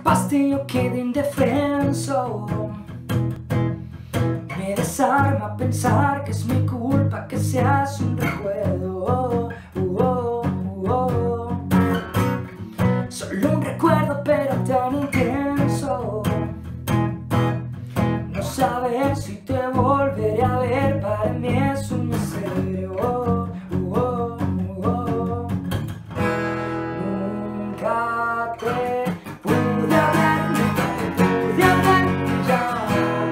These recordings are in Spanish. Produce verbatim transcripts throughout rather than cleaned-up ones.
escapaste y yo quedé indefenso. Me desarma pensar que es mi culpa que seas un recuerdo. uh, oh, uh, oh. Solo un recuerdo pero tan intenso. No saber si te volveré a ver, para mí es un misterio. uh, oh, uh, oh. Nunca te pude hablar, nunca te pude hablar, ya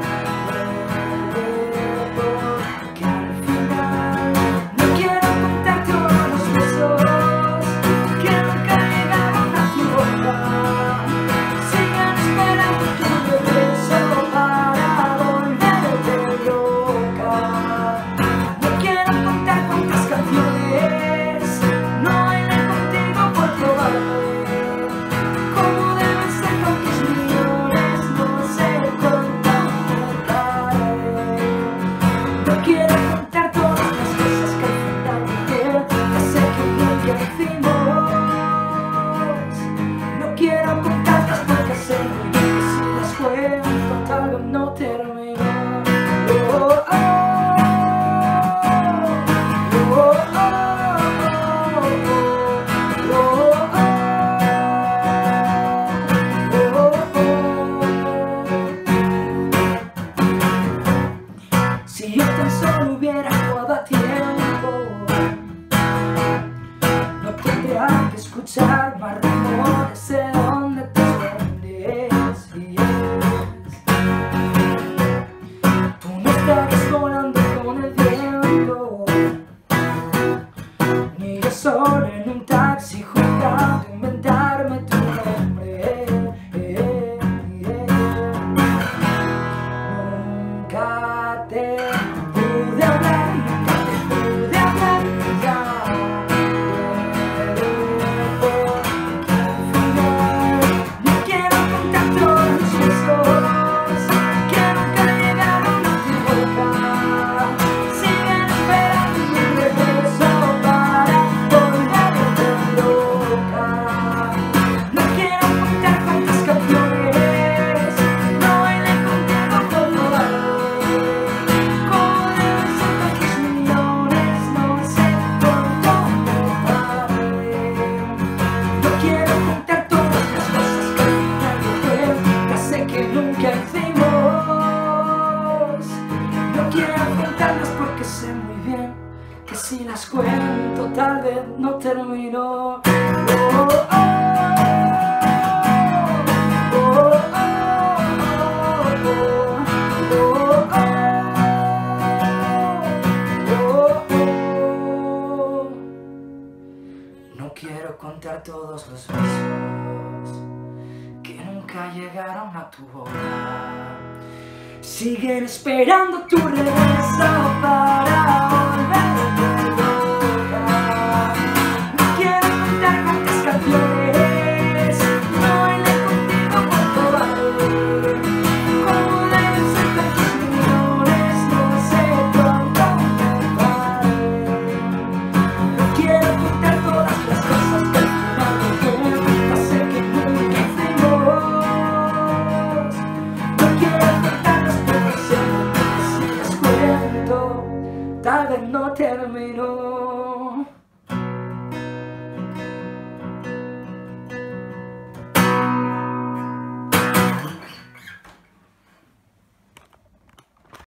porque al final no quiero contar todos los besos que nunca llegaron a tu boca. Sigan esperando tu regreso para volverte loca. No quiero contar cuántas canciones no bailé contigo por probarme. Cómo deben ser tantos millones, no sé cuánto tarde. No quiero contar todas las cosas que al final dije, que sé que nunca hicimos. No quiero contarlas porque sé muy bien que si las cuento tal vez no termino. Oh, oh, oh. Oh, oh, oh. Oh, oh. Si yo tan solo hubiera jugado a tiempo, no tendría que escuchar más rumores de dónde te escondes. Yes. Tú no estarías volando con el viento, ni yo solo en un taxi jugando a inventarme tu nombre. Eh, eh. Nunca te pude hablar, nunca te pude hablar, ya porque al final no quiero contar todos los besos que nunca llegaron a tu boca. Siguen esperando mi regreso para volverte loca. No quiero contar cuántas canciones no bailé contigo por probarme. Cómo deben ser tantos millones, no sé cuánto tarde. No quiero contar todas las cosas que al final dije, que sé que nunca hicimos. No quiero contarlas porque sé muy bien que si las cuento tal vez no termino. Oh, oh, oh. Oh, oh, oh. Oh, oh. No quiero contar todos los besos que nunca llegaron a tu boca. Siguen esperando tu regreso para